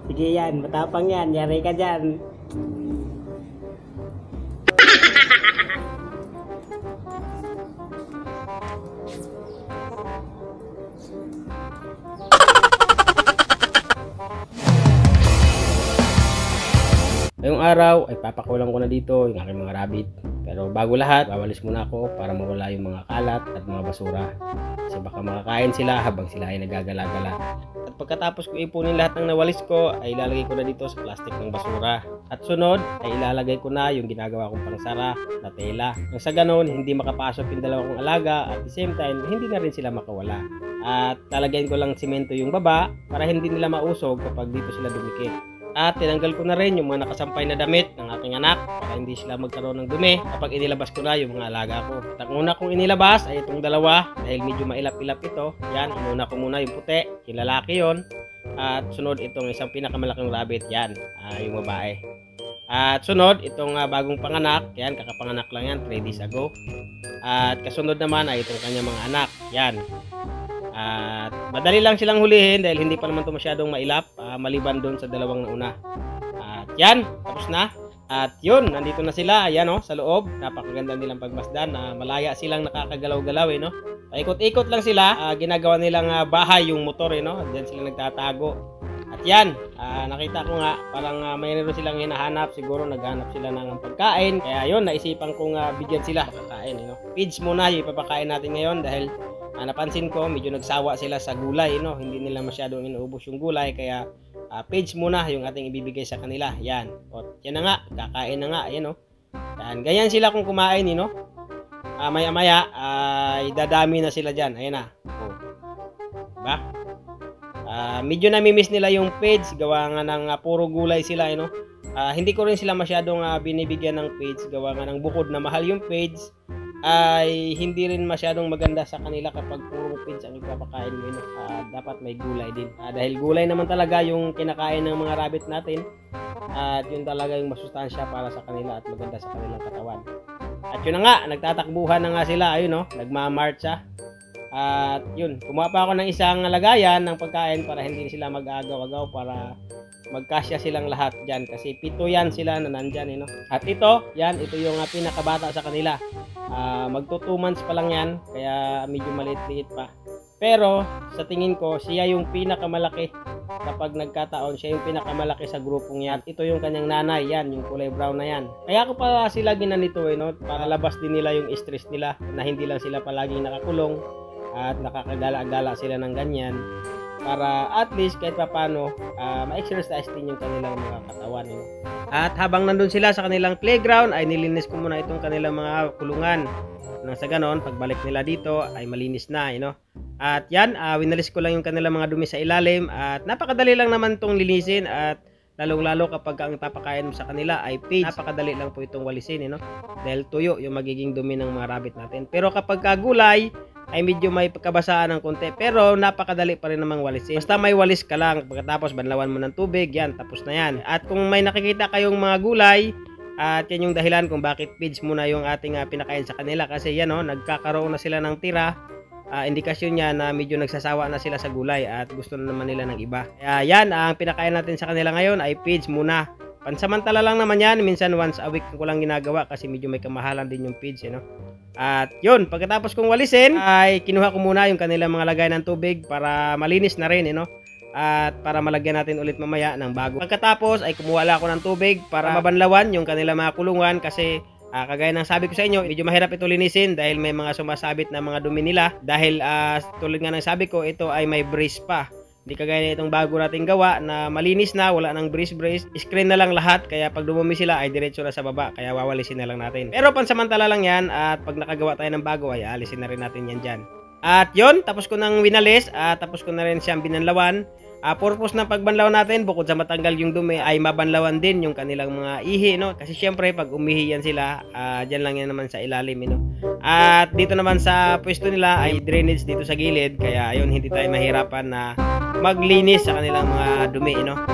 Sige yan, matapang yan. Yari ka dyan. Ngayong araw ay papakulang ko na dito yung aking mga rabbit. Pero bago lahat, wawalis muna ako para mawala yung mga kalat at mga basura. Kasi baka makakain sila habang sila ay nagagala-gala. At pagkatapos ko ipunin lahat ng nawalis ko, ay ilalagay ko na dito sa plastic ng basura. At sunod ay ilalagay ko na yung ginagawa kong pangsara na tela. Nang sa ganon, hindi makapasok yung dalawa kong alaga at the same time, hindi na rin sila makawala. At lalagyan ko lang simento yung baba para hindi nila mausog kapag dito sila dumikit. At tinanggal ko na rin yung mga nakasampay na damit ng aking anak para hindi sila magkaroon ng dumi kapag inilabas ko na yung mga alaga ko. At ang una kong inilabas ay itong dalawa dahil medyo mailap-ilap ito. Yan, inuna ko muna yung puti, yung lalaki yon. At sunod itong isang pinakamalaking rabbit, yan, yung babae. At sunod itong bagong panganak, yan, kakapanganak lang yan 3 days ago. At kasunod naman ay itong kanyang mga anak, yan. At madali lang silang hulihin dahil hindi pa naman ito masyadong mailap, maliban doon sa dalawang nauna. At yan, tapos na. At yun, nandito na sila, ayan sa loob. Napakaganda nilang pagmasdan, malaya silang nakakagalaw-galaw no. Paikot-ikot lang sila, ginagawa nilang bahay yung motor Diyan sila nagtatago. At yan, nakita ko nga, parang mayroon silang hinahanap, siguro naghanap sila ng pagkain. Kaya yun, naisipan kong bigyan sila pagkain Feeds muna yung ipapakain natin ngayon dahil napansin ko medyo nagsawa sila sa gulay hindi nila masyadong inuubos yung gulay kaya page muna yung ating ibibigay sa kanila. Yan. O, yan na nga, kakain na nga, yan Yan, ganyan sila kung kumain maya-maya ay dadami na sila diyan. Ayan na. O. Diba? Medyo nami-miss nila yung page gawa nga ng puro gulay sila hindi ko rin sila masyadong binibigyan ng page gawa nga ng bukod na mahal yung page ay hindi rin masyadong maganda sa kanila kapag puro feeds ang ipapakain mo dapat may gulay din dahil gulay naman talaga yung kinakain ng mga rabbit natin at yun talaga yung masustansya para sa kanila at maganda sa kanilang katawan. At yun na nga, nagtatakbuhan na nga sila, ayun nagmamarcha. At yun, kumuha pa ako ng isang lagayan ng pagkain para hindi sila mag-agaw-agaw para magkasya silang lahat dyan kasi 7 yan sila na nandyan At ito yung pinakabata sa kanila. Magto 2 months pa lang yan kaya medyo maliit-liit pa. Pero sa tingin ko siya yung pinakamalaki kapag nagkataon, siya yung pinakamalaki sa grupong yan. At ito yung kanyang nanay, yan yung kulay brown na yan. Kaya ko pa sila ginanito para labas din nila yung stress nila na hindi lang sila palaging nakakulong at nakakagala-gala sila ng ganyan para at least kahit papano ma-exercise din yung kanilang mga katawan At habang nandun sila sa kanilang playground ay nilinis ko muna itong kanilang mga kulungan nang sa ganon pagbalik nila dito ay malinis na At yan, winalis ko lang yung kanilang mga dumi sa ilalim at napakadali lang naman itong linisin at lalong-lalo kapag ang papakain mo sa kanila ay page, napakadali lang po itong walisin dahil tuyo yung magiging dumi ng mga rabbit natin. Pero kapag gulay ay medyo may pagkabasaan ng konti pero napakadali pa rin namang walisin. Basta may walis ka lang, pagkatapos banlawan mo ng tubig, yan, tapos na yan. At kung may nakikita kayong mga gulay, at yan yung dahilan kung bakit feeds muna yung ating pinakain sa kanila kasi yan nagkakaroon na sila ng tira. Indikasyon niya na medyo nagsasawa na sila sa gulay at gusto na naman nila ng iba. Kaya yan, ang pinakain natin sa kanila ngayon ay feeds muna. Pansamantala lang naman yan, minsan once a week ko lang ginagawa kasi medyo may kamahalan din yung feeds At yun, pagkatapos kong walisin ay kinuha ko muna yung kanilang mga lagay ng tubig para malinis na rin at para malagyan natin ulit mamaya ng bago. Pagkatapos ay kumuha lang ako ng tubig para mabanlawan yung kanilang mga kulungan kasi kagaya ng sabi ko sa inyo, medyo mahirap ito linisin dahil may mga sumasabit na mga dumi nila dahil tulad nga ng sabi ko, ito ay may brace pa. Hindi kagaya na itong bago nating gawa na malinis na, wala nang brace. Screen na lang lahat kaya pag dumumi sila ay diretso na sa baba kaya wawalisin na lang natin. Pero pansamantala lang yan at pag nakagawa tayo ng bago ay alisin na rin natin yan dyan. At yun, tapos ko nang winalis at tapos ko na rin siyang binanlawan. Purpose ng pagbanlaw natin bukod sa matanggal yung dumi ay mabanlawan din yung kanilang mga ihi kasi syempre pag umihi yan sila dyan lang yan naman sa ilalim At dito naman sa pwesto nila ay drainage dito sa gilid kaya ayun hindi tayo mahirapan na maglinis sa kanilang mga dumi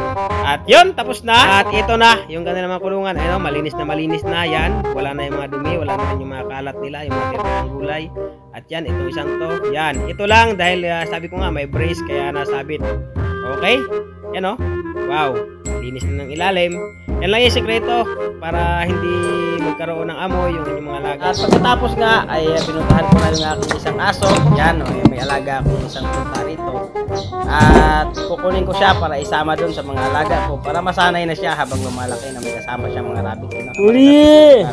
At yun, tapos na at ito na yung kanilang mga kulungan malinis na yan, wala na yung mga dumi, wala na yung mga kalat nila, yung mga tirang gulay. At yan, itong isang to, yan, ito lang dahil sabi ko nga may brace kaya nasabit. Okay? Yan o. Wow. Linis na ng ilalim. Yan lang yung sekreto para hindi magkaroon ng amoy yung inyong mga alaga. At pagkatapos nga ay pinuntahan ko na yung aking isang aso. Yan o. May alaga akong isang punta rito. At kukunin ko siya para isama dun sa mga alaga ko para masanay na siya habang lumalaki na may kasama siya mga rabbit. Uli!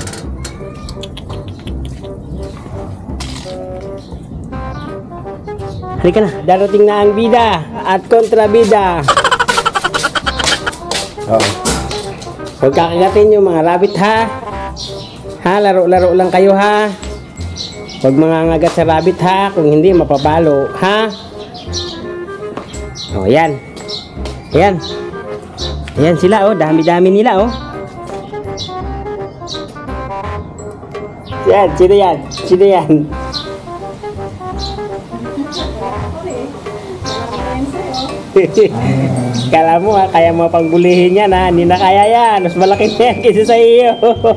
Halika na, darating na ang bida at kontrabida. Oh. Huwag kakagatin yung mga rabbit ha. Ha, laro-laro lang kayo ha. Huwag mangangagat sa rabbit ha, kung hindi mapapalo ha. Oh, yan. Yan. Yan sila oh, dami-dami nila oh. Yan, sino yan? Sino yan? Kala mo ha, kaya mo pang bulihin yan ha. Hindi na kaya yan. Mas malaki na yan kaysa sa iyo.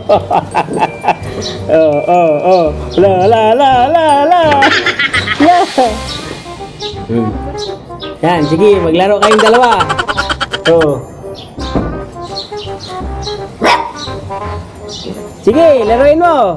Oh. La la la la la. Yeah. Yan, sige, maglaro kayong dalawa. Sige, laruin mo.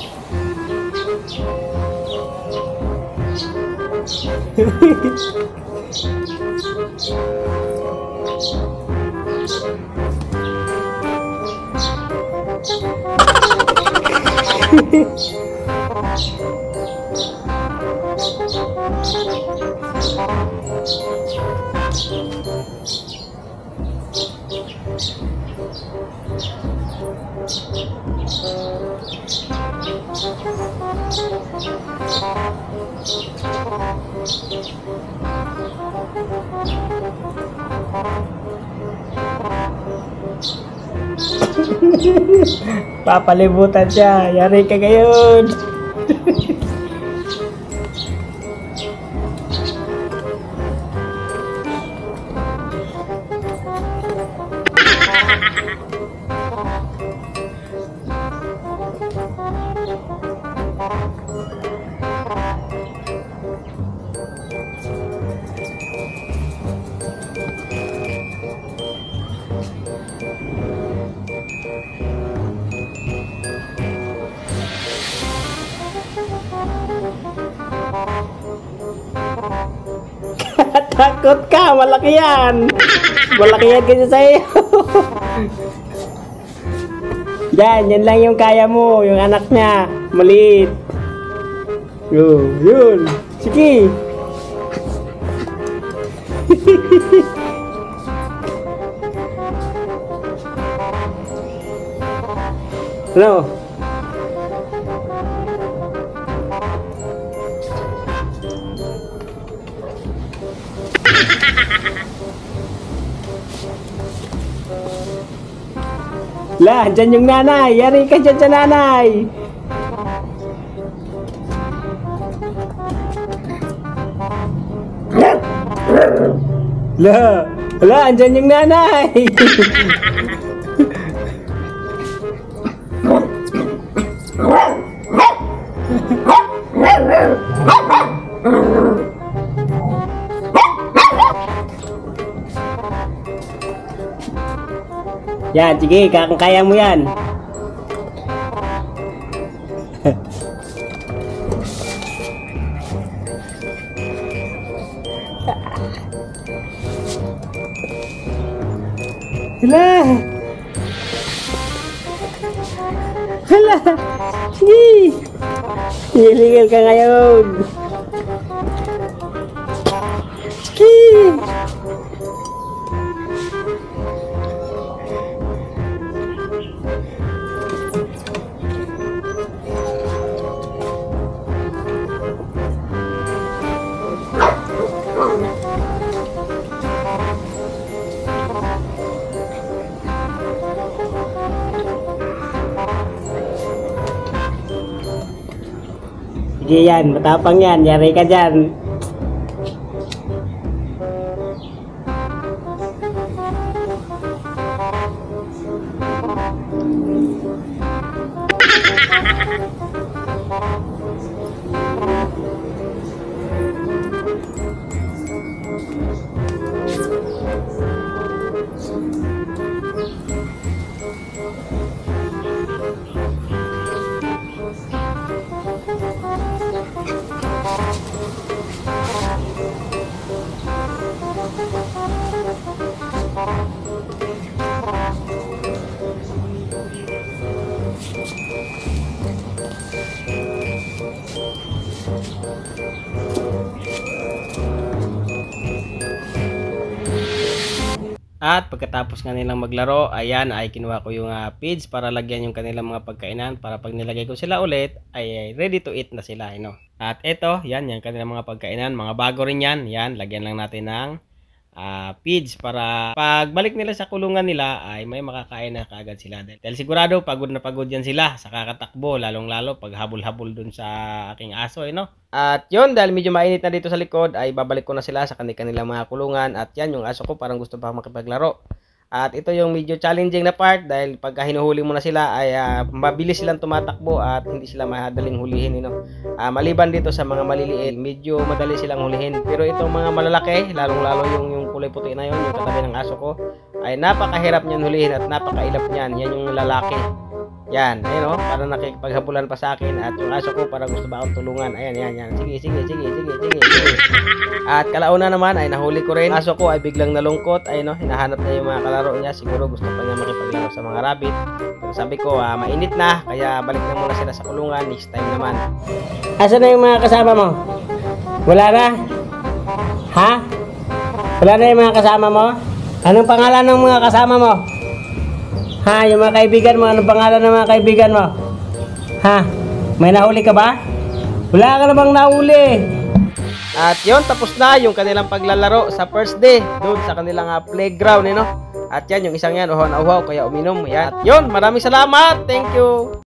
Papalibutan siya. Yari ka ngayon. Takot ka, malaki yan. Malaki yan kasi sa'yo. Yan lang yung kaya mo. Yung anak niya, maliit. Yun. Sige. Ano? Lah, dyan yung nanay. Yari ka dyan sa nanay. Lah, andyan yung nanay. Yan, sige, kaya mo yan. Hala! Sige! Illegal ka ngayon! Sige! Sige yan, matapang yan, yari ka dyan. At pagkatapos nga nilang maglaro, ayan ay kinuha ko yung feeds para lagyan yung kanilang mga pagkainan para pag nilagay ko sila ulit ay ready to eat na sila, no? At ito, yan kanilang mga pagkainan, mga bago rin yan, lagyan lang natin ng feeds para pagbalik nila sa kulungan nila ay may makakain na kaagad sila. Dahil sigurado pagod na pagod yan sila sa kakatakbo, lalong lalo pag habol-habol dun sa aking aso, no? At yun, dahil medyo mainit na dito sa likod ay babalik ko na sila sa kanilang mga kulungan. At yan, yung aso ko parang gusto pa makipaglaro. At ito yung medyo challenging na part dahil pagka hinuhuli mo na sila ay mabilis silang tumatakbo at hindi sila madaling hulihin, maliban dito sa mga maliliit, medyo madali silang hulihin. Pero itong mga malalaki, lalong-lalo yung kulay puti na yun, yung katabi ng aso ko, ay napakahirap niyan hulihin at napakailap niyan. Yan yung lalaki. Yan, ayun, para nakikipaghabulan pa sa akin. At yung aso ko parang gusto ba akong tulungan. Ayan, yan. Sige. At kalauna naman ay nahuli ko rin. Aso ko ay biglang nalungkot. Ayun, hinahanap niya yung mga kalaro niya. Siguro gusto pa niya makipaglaro sa mga rabbit. Pero sabi ko, mainit na. Kaya balik na muna sila sa kulungan. Next time naman. Asa na yung mga kasama mo? Wala na? Ha? Wala na yung mga kasama mo? Anong pangalan ng mga kasama mo? Ha, yung mga kaibigan mo, anong pangalan ng mga kaibigan mo? Ha, may nahuli ka ba? Wala ka namang nahuli. At yun, tapos na yung kanilang paglalaro sa first day doon sa kanilang playground, At yan, yung isang yan, uhaw na uhaw, kaya uminom. At yun, maraming salamat. Thank you.